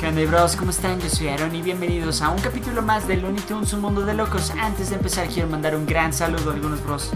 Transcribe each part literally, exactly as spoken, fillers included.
Hola bros, ¿cómo están? Yo soy Aaron y bienvenidos a un capítulo más de Looney Tunes, un mundo de locos. Antes de empezar quiero mandar un gran saludo a algunos bros.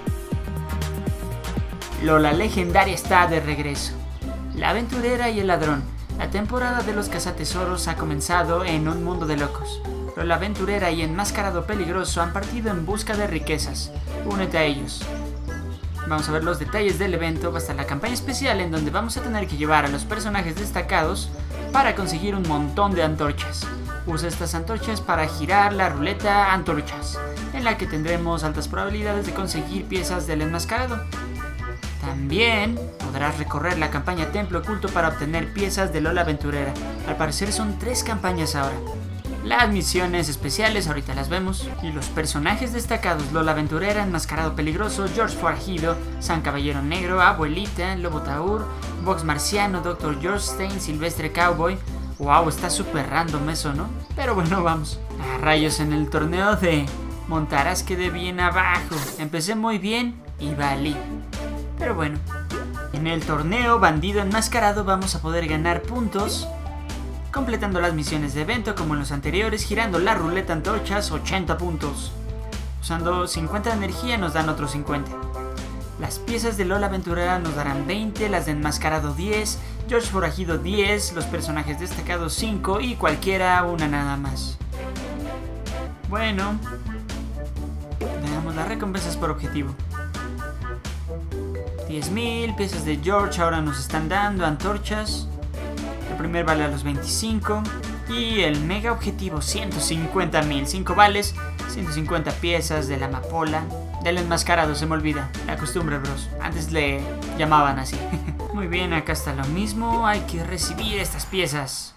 Lola legendaria está de regreso. La aventurera y el ladrón. La temporada de los cazatesoros ha comenzado en un mundo de locos. Lola aventurera y enmascarado peligroso han partido en busca de riquezas. Únete a ellos. Vamos a ver los detalles del evento. Va a estar la campaña especial en donde vamos a tener que llevar a los personajes destacados para conseguir un montón de antorchas. Usa estas antorchas para girar la ruleta antorchas, en la que tendremos altas probabilidades de conseguir piezas del enmascarado. También podrás recorrer la campaña Templo Oculto para obtener piezas de Lola Aventurera. Al parecer son tres campañas ahora. Las misiones especiales ahorita las vemos. Y los personajes destacados: Lola Aventurera, Enmascarado Peligroso, George Forajido, San Caballero Negro, Abuelita, Lobo Taur, Vox Marciano, doctor George Stein, Silvestre Cowboy. Wow, está súper random eso, ¿no? Pero bueno, vamos. A rayos, en el torneo de Montaras quedé bien abajo. Empecé muy bien y valí. Pero bueno, en el torneo Bandido Enmascarado vamos a poder ganar puntos completando las misiones de evento como en los anteriores, girando la ruleta antorchas, ochenta puntos. Usando cincuenta de energía nos dan otros cincuenta. Las piezas de Lola Aventurera nos darán veinte, las de Enmascarado diez, George Forajido diez, los personajes destacados cinco y cualquiera una nada más. Bueno, veamos las recompensas por objetivo. diez mil, piezas de George ahora nos están dando antorchas. El primer vale a los veinticinco. Y el mega objetivo ciento cincuenta mil, cinco vales, ciento cincuenta piezas de la amapola. Del enmascarado, se me olvida, la costumbre bros, antes le llamaban así. Muy bien, acá está lo mismo, hay que recibir estas piezas.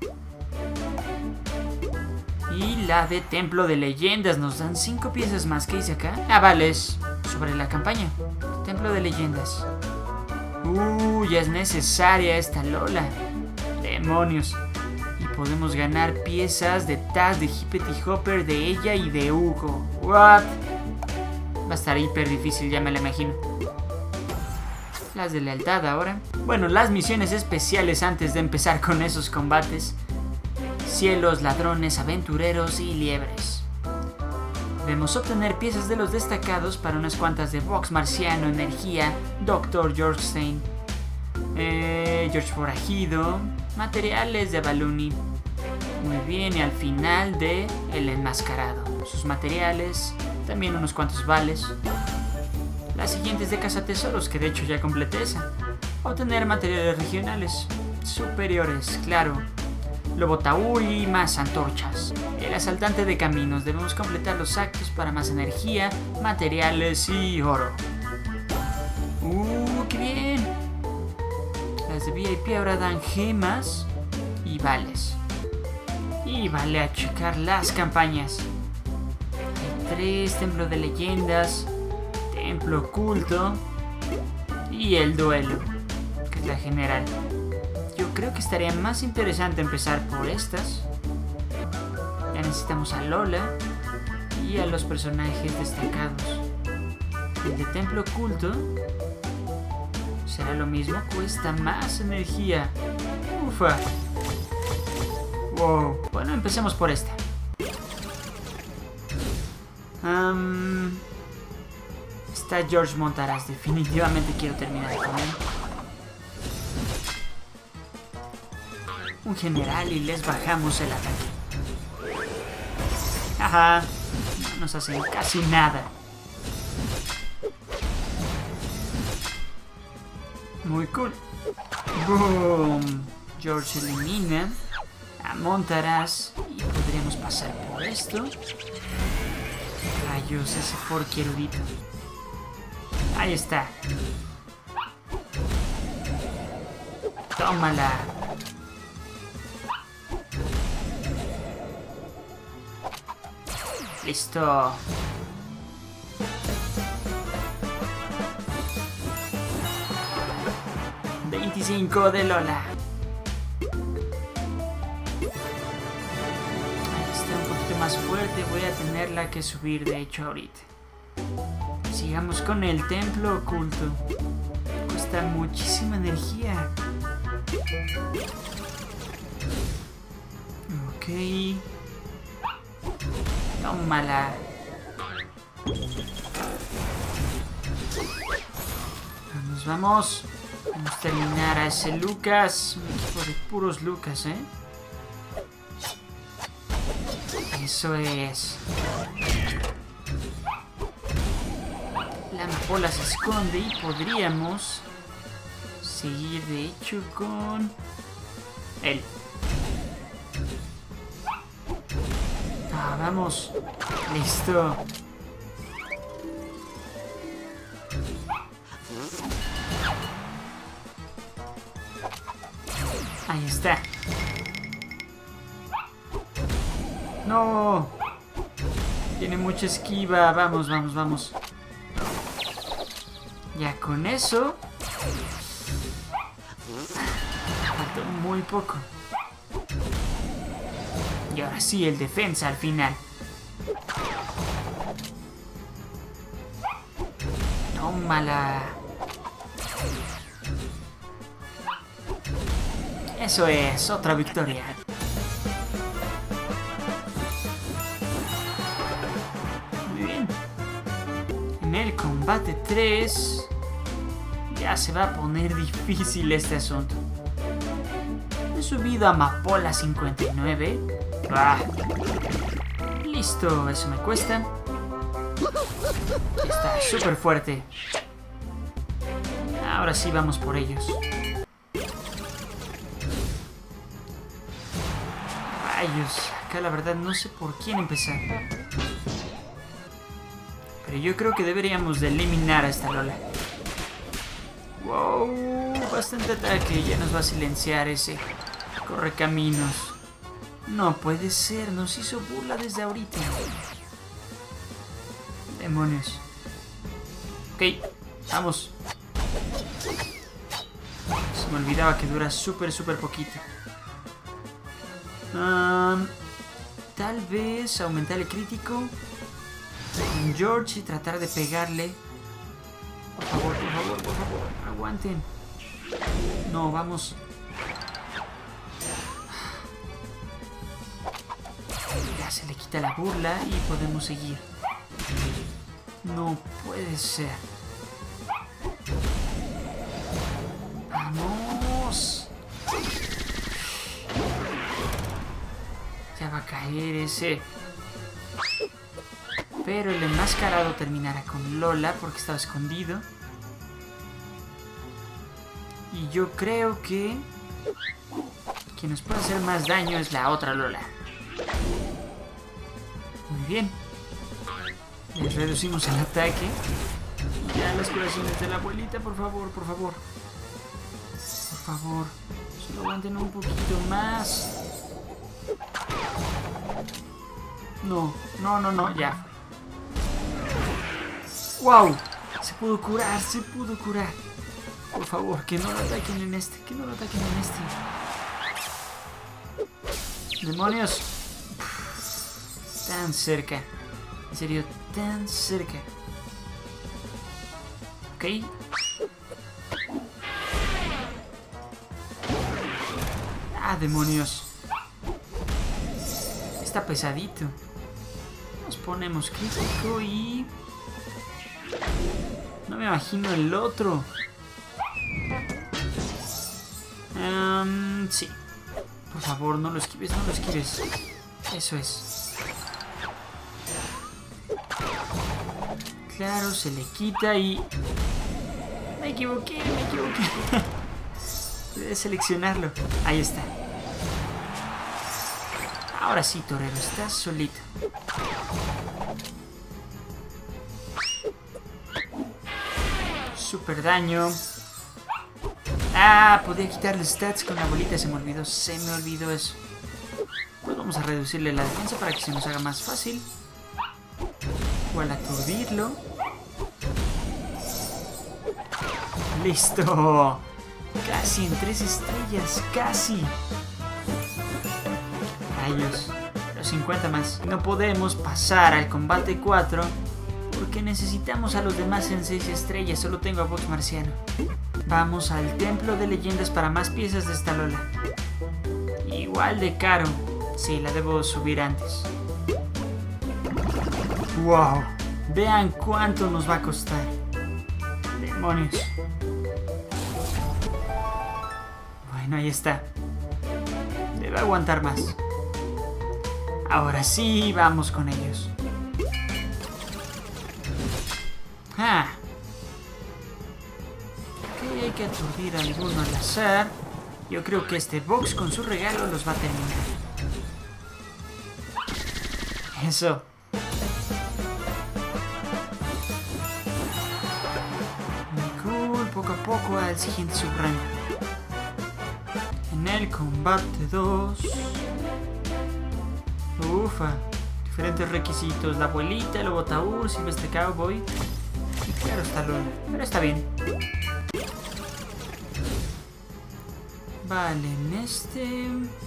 Y la de Templo de Leyendas nos dan cinco piezas más. ¿Qué dice acá? Ah, vales sobre la campaña. Templo de Leyendas. Uh, ya es necesaria esta Lola. Demonios. Y podemos ganar piezas de Taz, de Hippity Hopper, de ella y de Hugo. What? Va a estar hiper difícil, ya me la imagino. Las de lealtad ahora. Bueno, las misiones especiales antes de empezar con esos combates. Cielos, ladrones, aventureros y liebres. Debemos obtener piezas de los destacados para unas cuantas de Vox Marciano, Energía, doctor George Stein, eh, George Forajido, materiales de Balloony. Muy bien, y al final de El Enmascarado. Sus materiales, también unos cuantos vales. Las siguientes de cazatesoros, que de hecho ya completé esa. Obtener materiales regionales superiores, claro. Lobo Taur y más antorchas. El asaltante de caminos. Debemos completar los actos para más energía, materiales y oro. ¡Uh, qué bien! Las de V I P ahora dan gemas y vales. Y vale a checar las campañas. Hay tres: Templo de Leyendas, Templo Oculto y el Duelo, que es la general. Yo creo que estaría más interesante empezar por estas. Ya necesitamos a Lola y a los personajes destacados. El de Templo Oculto será lo mismo, cuesta más energía. Ufa. Wow. Bueno, empecemos por esta. Um, está George Montaras. Definitivamente quiero terminar con él. Un general y les bajamos el ataque. Ajá, no nos hacen casi nada. Muy cool. Boom. George elimina a Montaras y podríamos pasar por esto. Rayos, ese porqui erudito. Ahí está. Tómala. Listo. veinticinco de Lola. Está un poquito más fuerte. Voy a tenerla que subir, de hecho, ahorita. Sigamos con el Templo Oculto. Cuesta muchísima energía. Ok. Tómala. Vamos, vamos. Vamos a terminar a ese Lucas. Un equipo de puros Lucas, ¿eh? Eso es. La amapola se esconde y podríamos seguir, de hecho, con él. Ah, vamos. Listo. Ahí está. No. Tiene mucha esquiva. Vamos, vamos, vamos. Ya con eso. Faltó muy poco. Y ahora sí, el defensa al final. Tómala. Eso es, otra victoria. Muy bien. En el combate tres ya se va a poner difícil este asunto. He subido a Amapola cincuenta y nueve. Ah. Listo, eso me cuesta. Está súper fuerte. Ahora sí vamos por ellos. Rayos, acá la verdad no sé por quién empezar. Pero yo creo que deberíamos de eliminar a esta Lola. Wow, bastante ataque. Ya nos va a silenciar ese correcaminos. No puede ser, nos hizo burla desde ahorita. Demonios. Ok, vamos. Se me olvidaba que dura súper, súper poquito. Um, tal vez aumentar el crítico con George y tratar de pegarle. Por favor, por favor, por favor, aguanten. No, vamos. Ya se le quita la burla y podemos seguir. No puede ser. ¡Vamos! Ya va a caer ese. Pero el enmascarado terminará con Lola porque estaba escondido. Y yo creo que quien nos puede hacer más daño es la otra Lola. Muy bien. Les reducimos el ataque. Ya las curaciones de la abuelita, por favor, por favor. Por favor. Solo aguanten un poquito más. No, no, no, no, ya. ¡Wow! Se pudo curar, se pudo curar. Por favor, que no lo ataquen en este, que no lo ataquen en este. ¡Demonios! Tan cerca. En serio, tan cerca. Ok. Ah, demonios. Está pesadito. Nos ponemos crítico y... no me imagino el otro. Um, sí. Por favor, no lo esquives, no lo esquives. Eso es. Claro, se le quita y... me equivoqué, me equivoqué. Debe seleccionarlo. Ahí está. Ahora sí, torero, estás solito. Super daño. Ah, podía quitarle stats con la bolita. Se me olvidó, se me olvidó eso. Pues vamos a reducirle la defensa para que se nos haga más fácil. O al aturdirlo. ¡Listo! Casi en tres estrellas, casi. Rayos, los cincuenta más. No podemos pasar al combate cuatro porque necesitamos a los demás en seis estrellas. Solo tengo a Vox Marciano. Vamos al templo de leyendas para más piezas de esta Lola. Igual de caro. Sí, la debo subir antes. ¡Wow! Vean cuánto nos va a costar. ¡Demonios! Bueno, ahí está. Debe aguantar más. Ahora sí, vamos con ellos. Ah. Ok, hay que aturdir a alguno al azar. Yo creo que este box con su regalo los va a terminar. Eso. Muy cool, poco a poco al siguiente subrango. En el combate dos. Ufa. Diferentes requisitos. La abuelita, el Obotaur, Silvestre Cowboy. Y claro está Lola. Pero está bien. Vale, en este...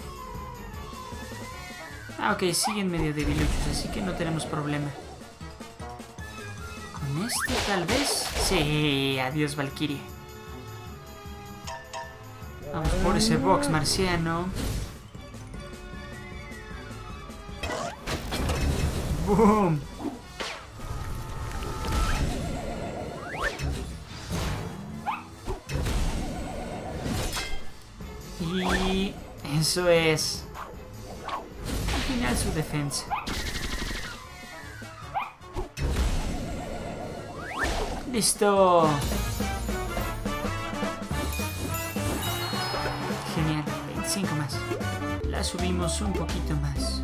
Ah, ok, siguen medio debiluchos, así que no tenemos problema. Con este tal vez... Sí, adiós Valkyrie. Vamos por ese box marciano. ¡Boom! Y... eso es... al final su defensa. ¡Listo! Genial, veinticinco más. La subimos un poquito más.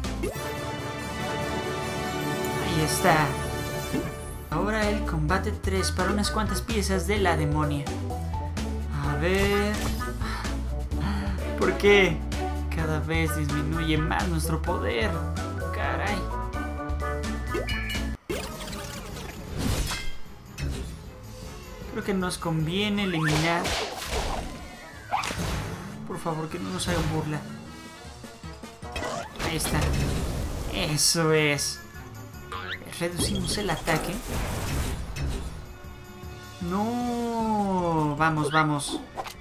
Ahí está. Ahora el combate tres para unas cuantas piezas de la demonia. A ver... ¿por qué? Cada vez disminuye más nuestro poder. Caray. Creo que nos conviene eliminar. Por favor, que no nos hagan burla. Ahí está. Eso es. Reducimos el ataque. No. Vamos, vamos.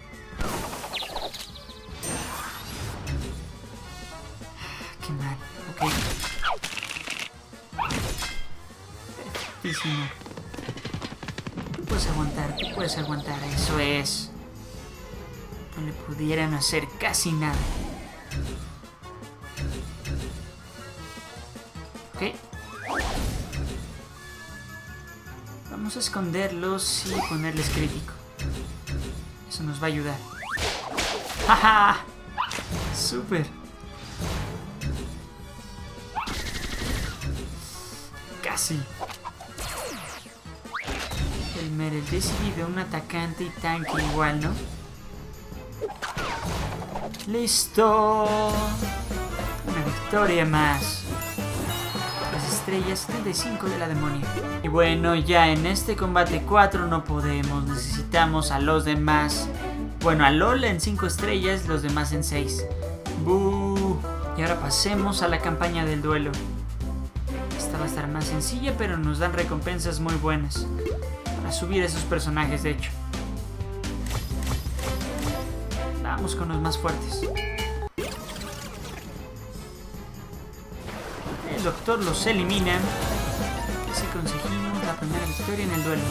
Qué mal. Ok. Perfectísimo. Tú puedes aguantar, tú puedes aguantar. Eso es. No le pudieran hacer casi nada. Ok. Vamos a esconderlos y ponerles crítico. Eso nos va a ayudar. ¡Jaja! ¡Súper! Casi. El Merel decidido, un atacante y tanque igual, ¿no? ¡Listo! Una victoria más. Las estrellas, setenta y cinco de la demonia. Y bueno, ya en este combate cuatro no podemos. Necesitamos a los demás. Bueno, a Lola en cinco estrellas, los demás en seis. ¡Bú! Y ahora pasemos a la campaña del duelo. Esta va a estar más sencilla, pero nos dan recompensas muy buenas. Para subir a esos personajes, de hecho. Vamos con los más fuertes. El doctor los elimina. Así conseguimos la primera victoria en el duelo.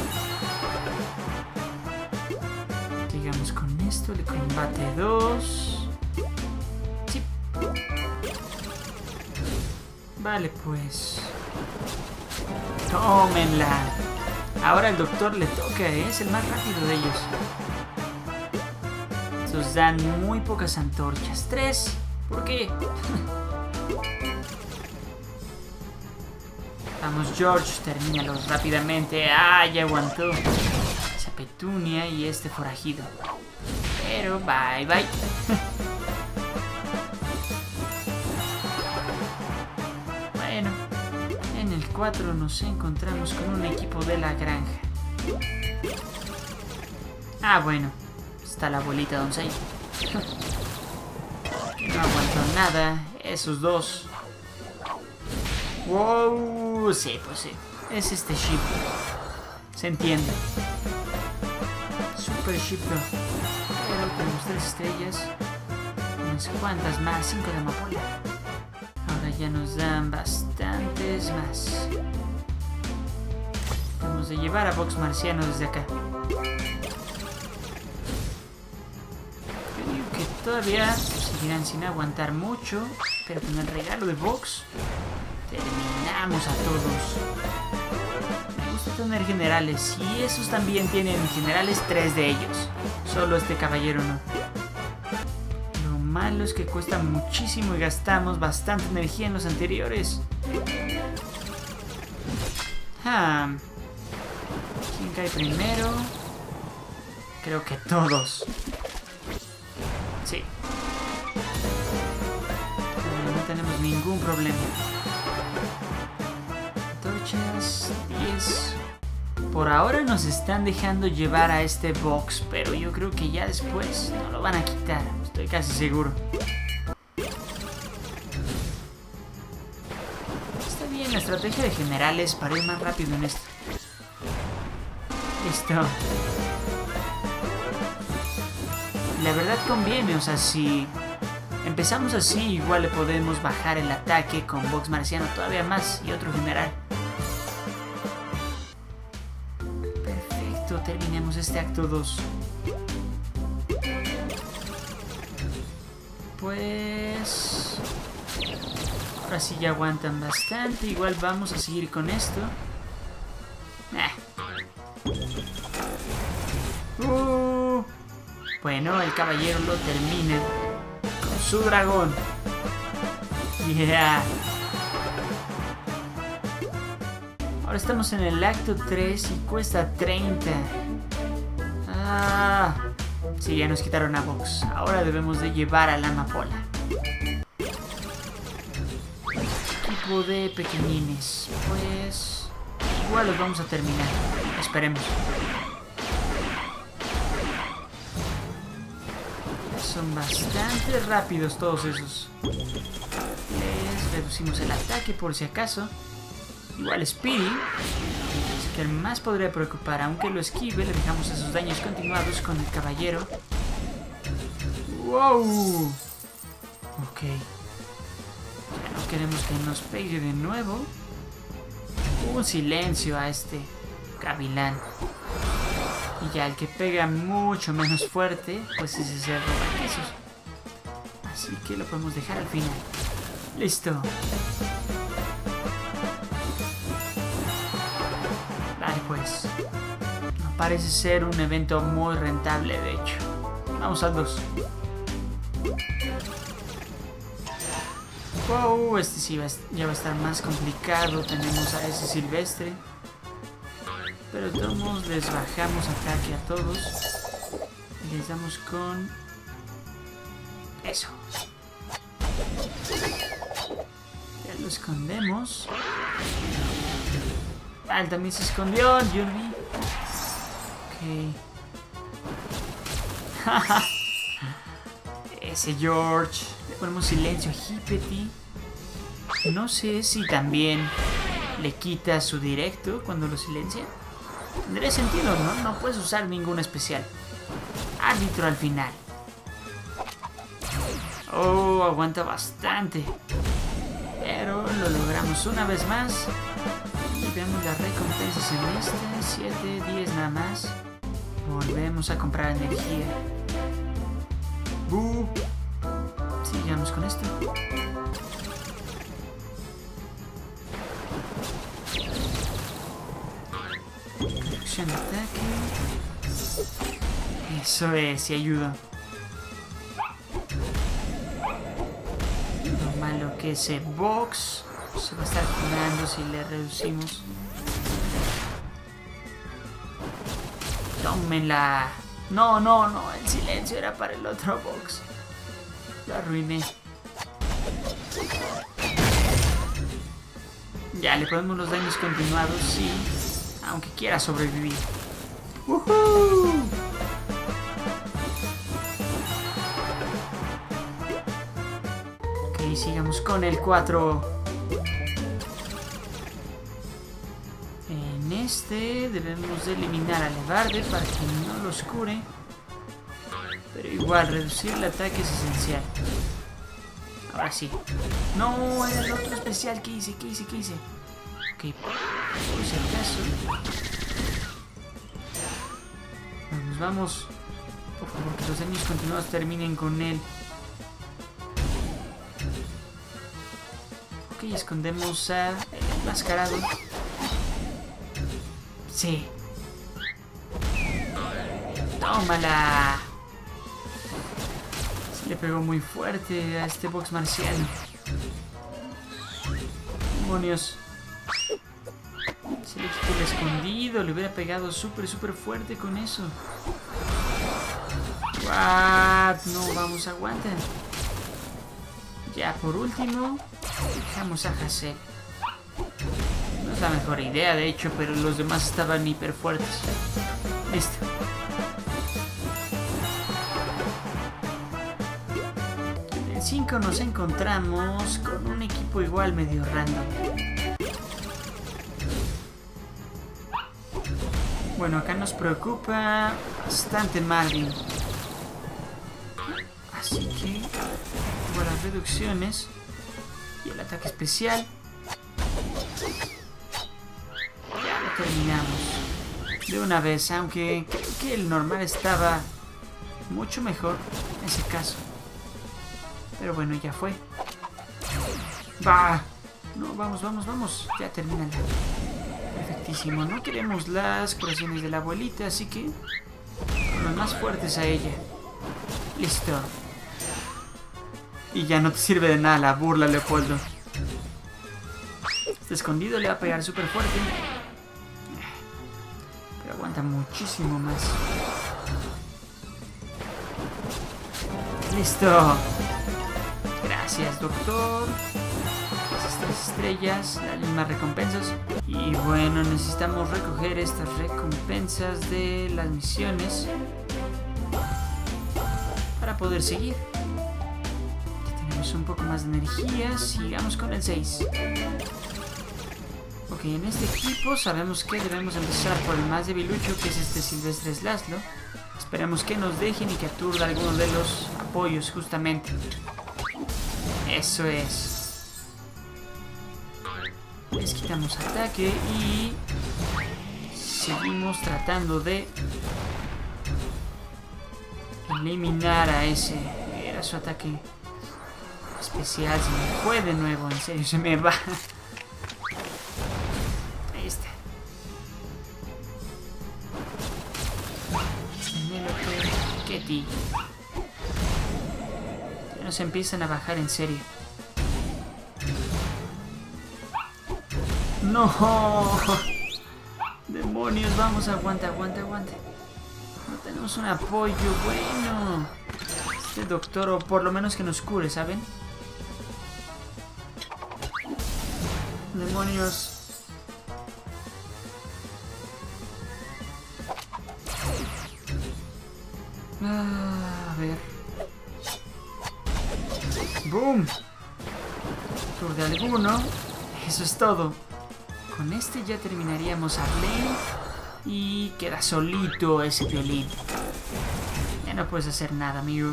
Sigamos con esto, el combate dos. Sí. Vale, pues. Tómenla. Ahora el doctor le toca, ¿eh? Es el más rápido de ellos. Estos dan muy pocas antorchas. Tres. ¿Por qué? Vamos, George, termínalos rápidamente. Ah, ya aguantó. Esa Petunia y este forajido. Pero bye, bye. Bueno, en el cuatro nos encontramos con un equipo de la granja. Ah, bueno. Está la abuelita Donsei. No aguantó nada. Esos dos. Wow, sí, pues sí. Es este ship. Se entiende. Super ship. Pero tenemos tres estrellas. Unas cuantas más. Cinco de amapola. Ahora ya nos dan bastantes más. Vamos a llevar a Box Marciano desde acá. Yo digo que todavía seguirán sin aguantar mucho, pero con el regalo de Box terminamos a todos. Me gusta tener generales y esos también tienen generales, tres de ellos. Solo este caballero no. Lo malo es que cuesta muchísimo y gastamos bastante energía en los anteriores. Ah, ¿quién cae primero? Creo que todos. Sí. No tenemos ningún problema. Torchas, diez. Por ahora nos están dejando llevar a este box, pero yo creo que ya después no lo van a quitar. Estoy casi seguro. Está bien la estrategia de generales para ir más rápido en esto. Listo. La verdad conviene, o sea, si empezamos así, igual le podemos bajar el ataque con Box Marciano todavía más y otro general. Perfecto, terminemos este acto dos. Pues... ahora sí ya aguantan bastante, igual vamos a seguir con esto. Eh. Uh, bueno, el caballero lo termina con su dragón. Yeah. Ahora estamos en el acto tres y cuesta treinta. Ah, sí, ya nos quitaron a Box. Ahora debemos de llevar a la amapola. Equipo de pequeñines. Pues... igual los vamos a terminar. Esperemos. Son bastante rápidos todos esos. Les reducimos el ataque por si acaso. Igual Speedy es que el más podría preocupar. Aunque lo esquive, le dejamos esos daños continuados con el caballero. ¡Wow! Ok. Ya no queremos que nos pegue de nuevo. Un silencio a este gavilán. Y ya el que pega mucho menos fuerte, pues ese se roba esos. Así que lo podemos dejar al final. Listo. Vale, pues. No parece ser un evento muy rentable, de hecho. Vamos al dos. Wow, este sí va, ya va a estar más complicado. Tenemos a ese silvestre. Pero de todos modos les bajamos ataque a todos. Y les damos con... eso. Ya lo escondemos. Ah, él también se escondió, Yurbi. Ok. Ese George. Le ponemos silencio a Hippety. No sé si también le quita su directo cuando lo silencia. Tendría sentido, ¿no? No puedes usar ningún especial. Árbitro al final. Oh, aguanta bastante. Pero lo logramos una vez más. Y vemos las recompensas en este. siete, diez nada más. Volvemos a comprar energía. Uh. Sigamos con esto. Reducción de ataque. Eso es, si ayuda. Lo malo que ese box se va a estar curando si le reducimos. Tómenla. No, no, no, el silencio era para el otro box. Lo arruiné. Ya, le ponemos los daños continuados, sí. Aunque quiera sobrevivir. ¡Woohoo! Ok, sigamos con el cuatro. En este debemos de eliminar a Levarde para que no los cure. Pero igual, reducir el ataque es esencial. Ahora sí. No, era el otro especial. ¿Qué hice? ¿Qué hice? ¿Qué hice? Ok, por si acaso. Vamos, vamos. Por favor, que los daños continuados terminen con él. Ok, escondemos a el enmascarado. Sí. ¡Tómala! Se le pegó muy fuerte a este box marciano. ¡Demonios! Se le quitó el escondido. Le hubiera pegado súper, súper fuerte con eso. ¿What? No, vamos, aguanta. Ya, por último, dejamos a Hazel. No es la mejor idea, de hecho, pero los demás estaban hiper fuertes. Listo. En el cinco nos encontramos con un equipo igual medio random. Bueno, acá nos preocupa bastante Marvin. Así que con las reducciones y el ataque especial ya lo terminamos de una vez, aunque creo que el normal estaba mucho mejor en ese caso. Pero bueno, ya fue. ¡Bah! No, vamos, vamos, vamos. Ya termínala. Perfectísimo. No queremos las curaciones de la abuelita, así que con los más fuertes a ella. Listo. Y ya no te sirve de nada la burla, Leopoldo. Este escondido le va a pegar súper fuerte. Pero aguanta muchísimo más. ¡Listo! Gracias, doctor. Esas tres estrellas, las mismas recompensas. Y bueno, necesitamos recoger estas recompensas de las misiones para poder seguir. Un poco más de energía, sigamos con el seis. Ok, en este equipo sabemos que debemos empezar por el más debilucho, que es este Silvestre Laszlo. Esperemos que nos dejen y que aturda alguno de los apoyos, justamente. Eso es. Les quitamos ataque y seguimos tratando de eliminar a ese. Era su ataque especial. Se me fue de nuevo, en serio, se me va. Ahí está. Ketty. Ya nos empiezan a bajar en serio. No. Demonios, vamos, aguanta, aguanta, aguanta. No tenemos un apoyo bueno. Este doctor, o por lo menos que nos cure, ¿saben? Demonios. Ah, a ver. ¡Boom! Tour de alguno. Eso es todo. Con este ya terminaríamos a Blaine. Y queda solito ese violín. Ya no puedes hacer nada, amigo.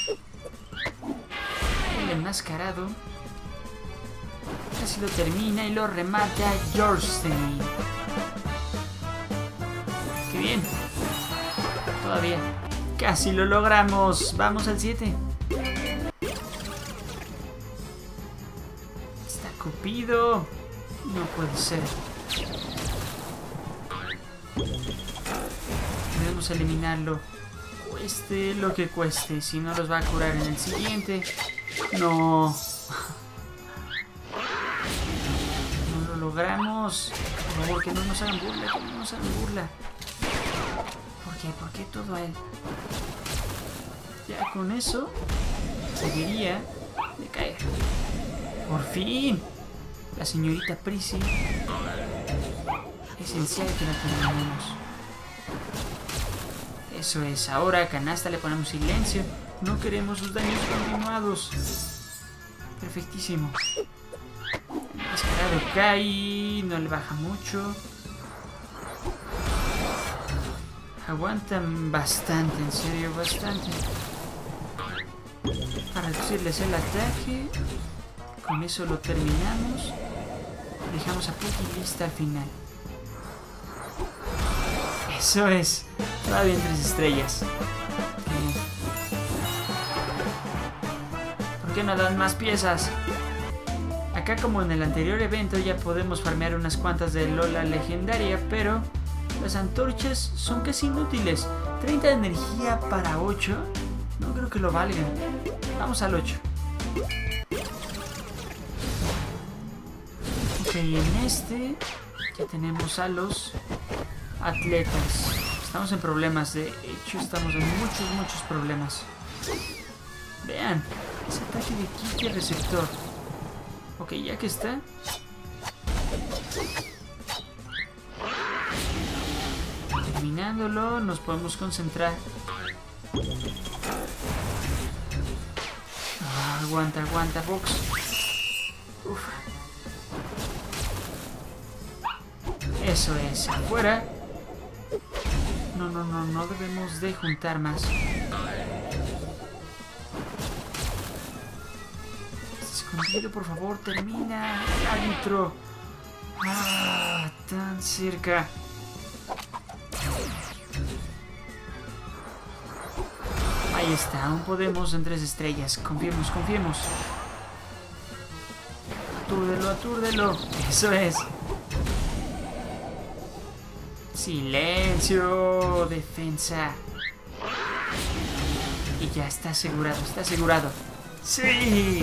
El enmascarado casi lo termina y lo remata Jorstein. ¡Qué bien! Todavía. Casi lo logramos. Vamos al siete. Está Cupido. No puede ser. Debemos eliminarlo. Cueste lo que cueste. Si no los va a curar en el siguiente. No. No lo logramos. Por favor, que no nos hagan burla. Que no nos hagan burla. ¿Por qué? ¿Por qué todo a él? Ya con eso debería de caer. Por fin. La señorita Prissy. Esencial que la terminemos. Eso es. Ahora a Canasta le ponemos silencio. No queremos sus daños continuados. Perfectísimo. El enmascarado cae. No le baja mucho. Aguantan bastante, en serio, bastante. Para reducirles el ataque. Con eso lo terminamos. Dejamos a Puggy lista al final. Eso es. Todavía en tres estrellas. Okay. ¿Por qué no dan más piezas? Acá, como en el anterior evento, ya podemos farmear unas cuantas de Lola legendaria, pero las antorchas son casi inútiles. treinta de energía para ocho. No creo que lo valgan. Vamos al ocho. Ok, en este ya tenemos a los atletas. Estamos en problemas, de hecho estamos en muchos, muchos problemas. Vean, ese ataque de Kiki receptor. Ok, ya que está. Terminándolo, nos podemos concentrar. Ah, aguanta, aguanta, Box. Uf. Eso es, afuera. No, no, no, no debemos de juntar más. Escondido, por favor, termina. Árbitro. Ah, tan cerca. Ahí está, aún podemos en tres estrellas. Confiemos, confiemos. Atúrdelo, atúrdelo. Eso es. Silencio, defensa. Y ya está asegurado, está asegurado. ¡Sí!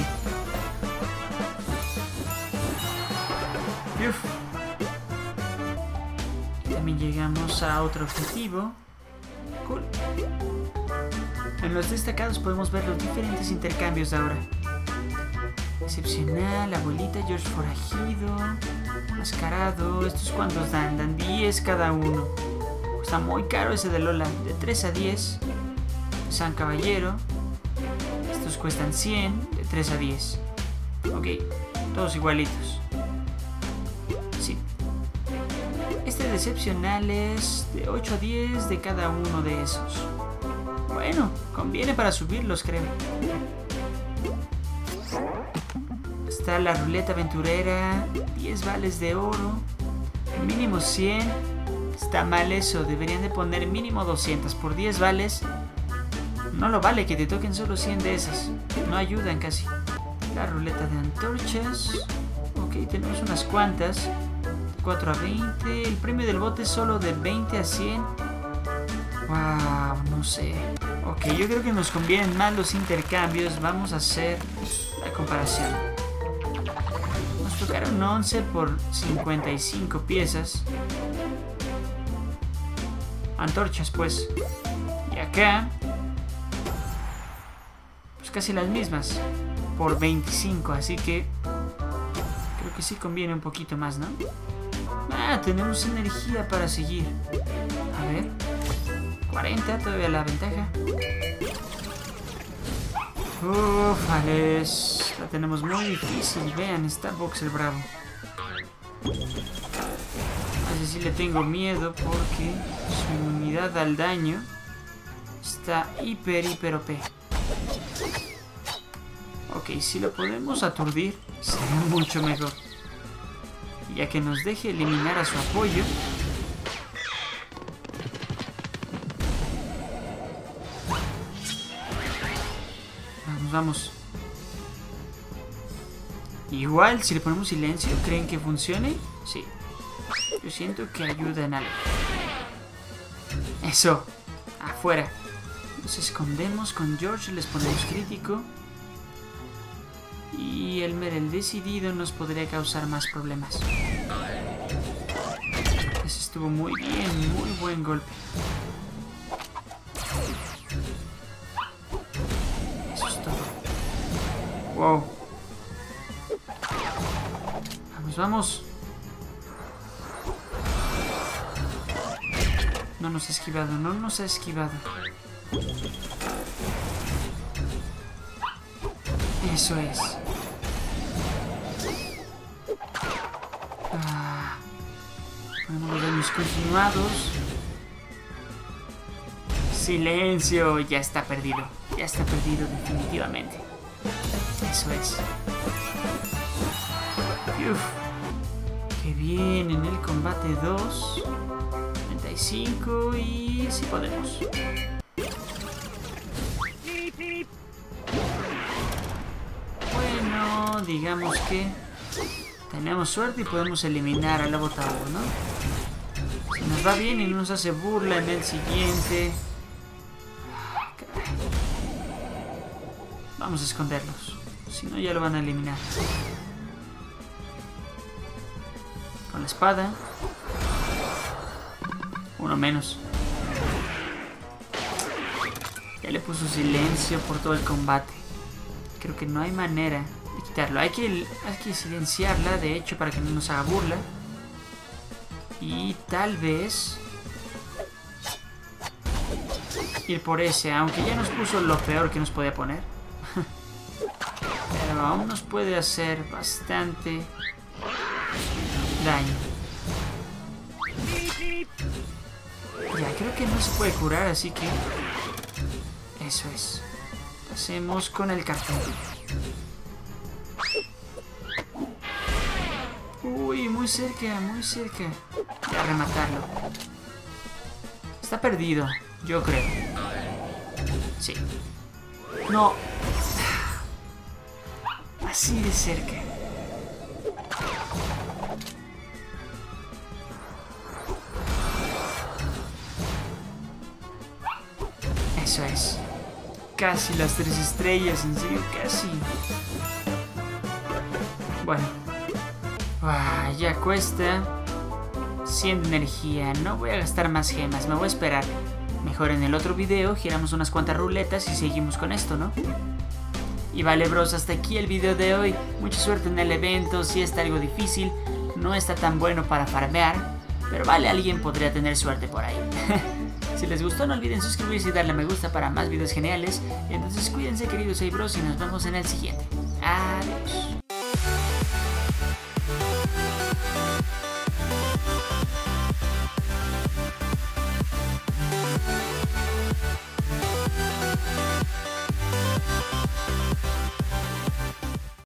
Uf. También llegamos a otro objetivo. Cool. En los destacados podemos ver los diferentes intercambios de ahora. Excepcional, abuelita, George forajido, mascarado. ¿Estos cuántos dan? Dan diez cada uno. Está muy caro ese de Lola. De tres a diez. San Caballero. Estos cuestan cien. De tres a diez. Ok, todos igualitos. Sí. Este de excepcional es de ocho a diez de cada uno de esos. Bueno, conviene para subirlos, creo. Está la ruleta aventurera, diez vales de oro, mínimo cien. Está mal eso, deberían de poner mínimo doscientos por diez vales. No lo vale que te toquen solo cien de esas, no ayudan casi. La ruleta de antorchas, ok, tenemos unas cuantas. cuatro a veinte, el premio del bote es solo de veinte a cien. Wow, no sé. Ok, yo creo que nos convienen más los intercambios. Vamos a hacer la comparación. Nos tocaron once por cincuenta y cinco piezas. Antorchas, pues. Y acá, pues casi las mismas, por veinticinco. Así que creo que sí conviene un poquito más, ¿no? Ah, tenemos energía para seguir. A ver, cuarenta, todavía la ventaja. Ufales, la tenemos muy difícil. Vean, está Boxer bravo. Así sí le tengo miedo porque su inmunidad al daño está hiper, hiper O P. Ok, si lo podemos aturdir, será mucho mejor. Ya que nos deje eliminar a su apoyo. Vamos, vamos. Igual, si le ponemos silencio, ¿creen que funcione? Sí. Yo siento que ayuda en algo. Eso. Afuera. Nos escondemos con George, les ponemos crítico. Y Elmer el decidido nos podría causar más problemas. Ese estuvo muy bien, muy buen golpe. Eso es todo. Wow. Vamos, vamos. No nos ha esquivado, no nos ha esquivado. Eso es. Ah, ponemos los daños continuados. Silencio, ya está perdido. Ya está perdido definitivamente. Eso es. Uf. Qué bien, en el combate dos. treinta y cinco y sí podemos. Bueno, digamos que tenemos suerte y podemos eliminar al lobo Tauro, ¿no? Si nos va bien y no nos hace burla en el siguiente... Vamos a esconderlos, si no ya lo van a eliminar. Con la espada. Uno menos. Ya le puso silencio por todo el combate. Creo que no hay manera de quitarlo. Hay que, hay que silenciarla, de hecho, para que no nos haga burla. Y tal vez ir por ese, aunque ya nos puso lo peor que nos podía poner. Pero aún nos puede hacer bastante daño. Ya, creo que no se puede curar, así que... Eso es. Lo hacemos con el cartón. Uy, muy cerca, muy cerca. Voy a rematarlo. Está perdido, yo creo. Sí. No. Así de cerca. Eso es. Casi las tres estrellas, en serio, casi. Bueno. Ah, ya cuesta cien de energía. No voy a gastar más gemas, me voy a esperar. Mejor en el otro video giramos unas cuantas ruletas y seguimos con esto, ¿no? Y vale, bros, hasta aquí el video de hoy. Mucha suerte en el evento. Si está algo difícil, no está tan bueno para farmear, pero vale, alguien podría tener suerte por ahí. Si les gustó, no olviden suscribirse y darle a me gusta para más videos geniales. Entonces cuídense, queridos hey bros, y nos vemos en el siguiente. Adiós.